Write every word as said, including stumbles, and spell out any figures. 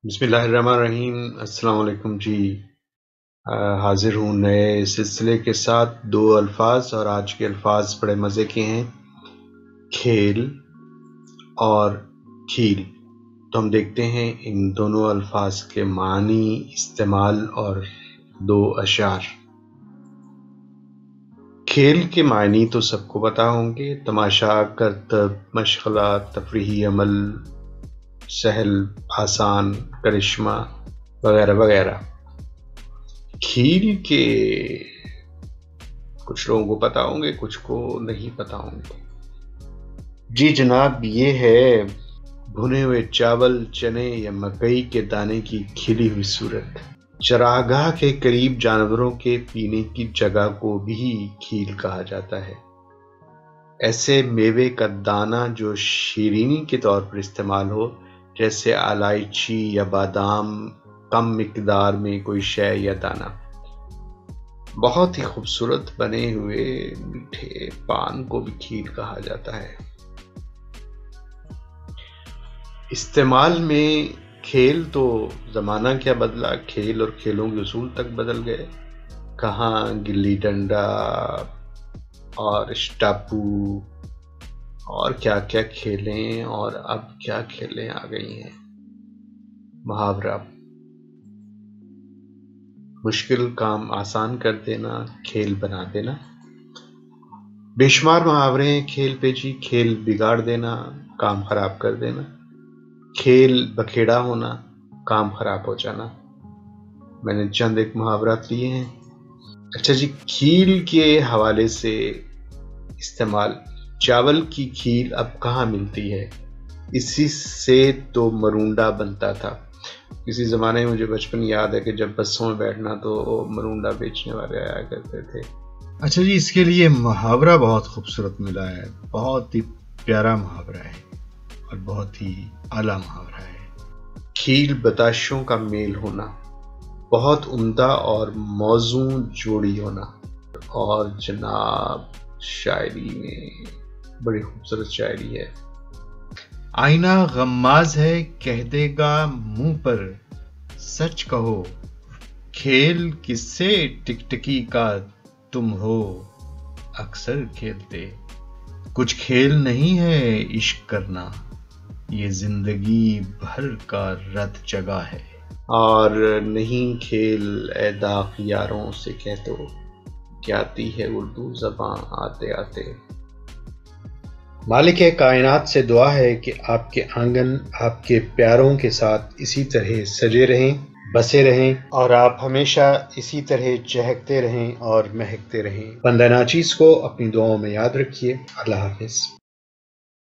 بسم اللہ الرحمن الرحیم۔ السلام علیکم جی۔ آ، حاضر ہوں نئے سلسلے کے ساتھ۔ دو الفاظ اور آج کے الفاظ بڑے مزے کے ہیں، کھیل اور کھیل۔ تو ہم دیکھتے ہیں ان دونوں الفاظ کے معنی، استعمال اور دو اشعار۔ کھیل کے معنی تو سب کو پتہ ہوں گے، تماشا، کرتب، مشغلہ، تفریحی عمل، سہل، آسان، کرشمہ وغیرہ وغیرہ۔ کھیل کے کچھ لوگوں کو پتہ ہوں گے، کچھ کو نہیں پتہ ہوں گے۔ جی جناب، یہ ہے بھنے ہوئے چاول، چنے یا مکئی کے دانے کی کھلی ہوئی صورت۔ چراگاہ کے قریب جانوروں کے پینے کی جگہ کو بھی کھیل کہا جاتا ہے۔ ایسے میوے کا دانہ جو شیرینی کے طور پر استعمال ہو، جیسے الائچی یا بادام، کم مقدار میں کوئی شے یا دانہ۔ بہت ہی خوبصورت بنے ہوئے میٹھے پان کو بھی کھیل کہا جاتا ہے۔ استعمال میں کھیل تو زمانہ کیا بدلا، کھیل اور کھیلوں کے اصول تک بدل گئے۔ کہاں گلی ڈنڈا اور اسٹاپو اور کیا کیا کھیلیں، اور اب کیا کھیلیں آ گئی ہیں۔ محاورہ: مشکل کام آسان کر دینا، کھیل بنا دینا۔ بے شمار محاورے ہیں، کھیل پیچی، کھیل بگاڑ دینا، کام خراب کر دینا۔ کھیل بکھیڑا ہونا، کام خراب ہو جانا۔ میں نے چند ایک محاورات لیے ہیں۔ اچھا جی، کھیل کے حوالے سے استعمال: چاول کی کھیل اب کہاں ملتی ہے؟ اسی سے تو مرونڈا بنتا تھا۔ کسی زمانے میں مجھے بچپن یاد ہے کہ جب بسوں میں بیٹھنا تو مرونڈا بیچنے والے آیا کرتے تھے۔ اچھا جی، اس کے لیے محاورہ بہت خوبصورت ملا ہے، بہت ہی پیارا محاورہ ہے اور بہت ہی اعلیٰ محاورہ ہے۔ کھیل بتاشوں کا میل ہونا، بہت عمدہ اور موزوں جوڑی ہونا۔ اور جناب شاعری میں بڑی خوبصورت شاعری ہے۔ آئینہ غماز ہے کہہ دے گا منہ پر سچ کہو، کھیل کس سے ٹکٹکی کا تم ہو اکثر کھیلتے، کچھ کھیل نہیں ہے عشق کرنا، یہ زندگی بھر کا رت جگہ ہے۔ اور نہیں کھیل اے داغ یاروں سے کہہ دو، کہ آتی ہے اردو زباں آتے آتے۔ مالک کائنات سے دعا ہے کہ آپ کے آنگن آپ کے پیاروں کے ساتھ اسی طرح سجے رہیں، بسے رہیں، اور آپ ہمیشہ اسی طرح چہکتے رہیں اور مہکتے رہیں۔ بندہ ناچیز کو اپنی دعاؤں میں یاد رکھیے۔ اللہ حافظ۔